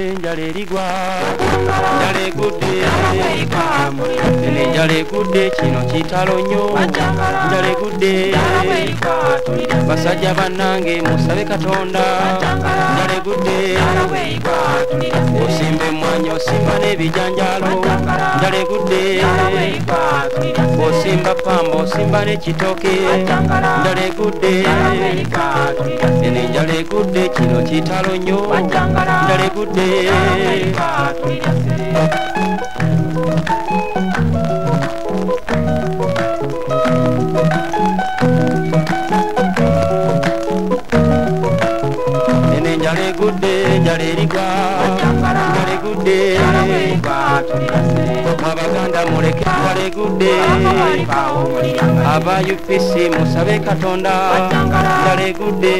enjala erigwa enjala egude enjala egude kino kitalo nnyo enjala egude basajja bannange musabe Katonda enjala egude osimba emmwanyi osimba n'ebijanjaalo enjala egude osimba pamba osimba n'ekitooke enjala egude enjala egude kino kitalo nnyo enjala egude enjala egude enjala erigwa enjala egude Abaganda muleke enjala egude aba UPC musabe Katonda enjala egude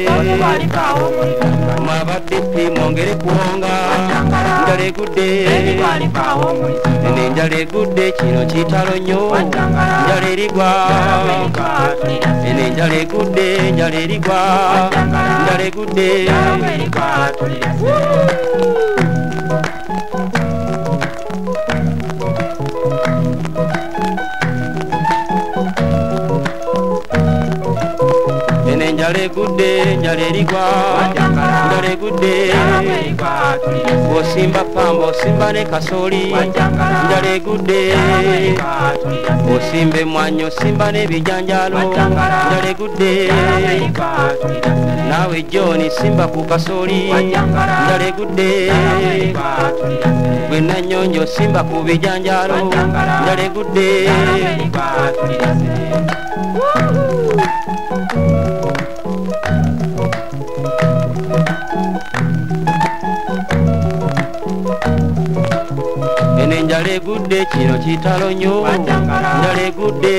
mwabaddepi mwongere kuwonga enjala egude enjala egude kino kitalo nnyo enjala erigwa enjala egude enjala erigwa enjala egude enjala egude enjala erigwa enjala egude osimba pamba osimba ne kasooli enjala egude osimba emmwanyi osimba n'ebijanjaalo enjala egude naawe John simba ku kasooli enjala egude gwe Nanyonjo simba ku bijanjaalo enjala egude enjala egude kino kitalo nnyo enjala egude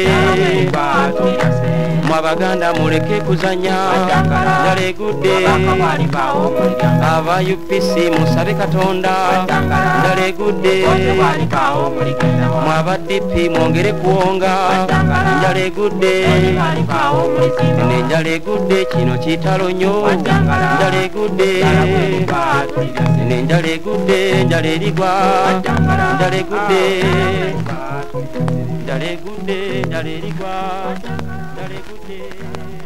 mwabaganda muleke kuzanya enjala egude aba UPC musabe Katonda enjala egude mwaba DP mwongere kuwonga enjala egude enjala egude kino kitalo nnyo enjala egude enjala egude enjala erigwa enjala egude enjala egude enjala erigwa enjala egude